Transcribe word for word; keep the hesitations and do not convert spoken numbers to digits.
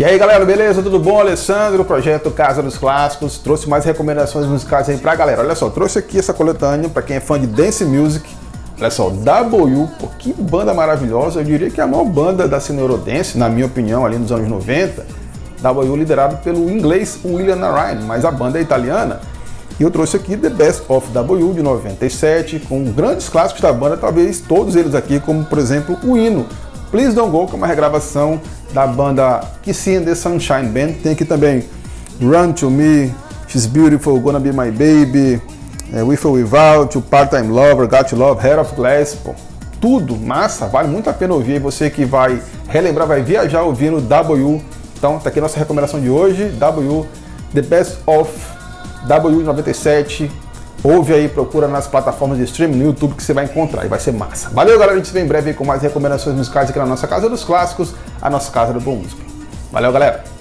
E aí galera, beleza? Tudo bom? Alessandro, projeto Casa dos Clássicos, trouxe mais recomendações musicais aí pra galera. Olha só, trouxe aqui essa coletânea pra quem é fã de Dance Music. Olha só, W, pô, que banda maravilhosa, eu diria que é a maior banda da cena Eurodance, na minha opinião, ali nos anos noventa. W liderado pelo inglês William Narine, mas a banda é italiana. E eu trouxe aqui The Best of W de noventa e sete, com grandes clássicos da banda, talvez todos eles aqui, como por exemplo o hino Please Don't Go, que é uma regravação da banda Kissy and the Sunshine Band. Tem aqui também Run to Me, She's Beautiful, Gonna Be My Baby, é, With or Without, o Part-Time Lover, Got to Love, Heart of Glass, pô, tudo massa, vale muito a pena ouvir. E você que vai relembrar, vai viajar ouvindo W. Então tá aqui a nossa recomendação de hoje, W, The Best of W de noventa e sete. Ouve aí, procura nas plataformas de streaming, no YouTube, que você vai encontrar e vai ser massa. Valeu galera, a gente se vê em breve com mais recomendações musicais aqui na nossa Casa dos Clássicos, a nossa Casa do Bom Músico. Valeu galera!